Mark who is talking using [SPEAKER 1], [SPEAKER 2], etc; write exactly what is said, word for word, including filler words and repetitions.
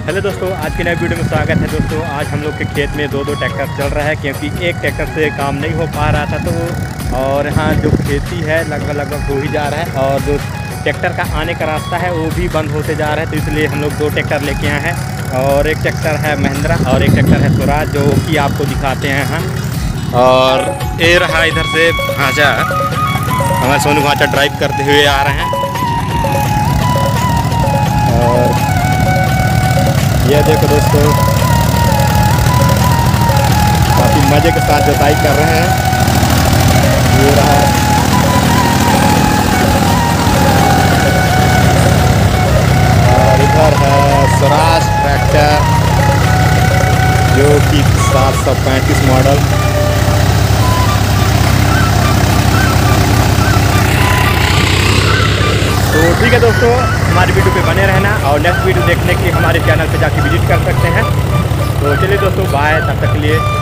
[SPEAKER 1] Hello दोस्तों, आज की नई वीडियो में स्वागत है। दोस्तों आज हम लोग के खेत में दो दो ट्रैक्टर चल रहा है क्योंकि एक ट्रैक्टर से काम नहीं हो पा रहा था। तो और यहाँ जो खेती है लगभग लगभग हो ही जा रहा है और जो ट्रैक्टर का आने का रास्ता है वो भी बंद होते जा रहा है। तो इसलिए हम लोग दो ट्रैक्टर लेके आए हैं और एक ट्रैक्टर है महिंद्रा और एक ट्रैक्टर है स्वराज, जो कि आपको दिखाते हैं यहाँ। और ये रहा इधर से भांजा, हमारे सोनू भांजा ड्राइव करते हुए आ रहे हैं। और ये देखो दोस्तों, काफ़ी मज़े के साथ जुताई कर रहे हैं। ये रहा और इधर है स्वराज ट्रैक्टर जो कि सात सौ पैंतीस मॉडल। तो ठीक है दोस्तों, हमारी वीडियो पे बने रहना और नेक्स्ट वीडियो देखने के लिए हमारे चैनल पे जाके विजिट कर सकते हैं। तो चलिए दोस्तों, बाय, तब तक के लिए।